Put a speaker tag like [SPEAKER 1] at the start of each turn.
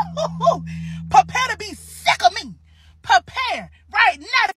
[SPEAKER 1] Prepare to be sick of me. Prepare right now.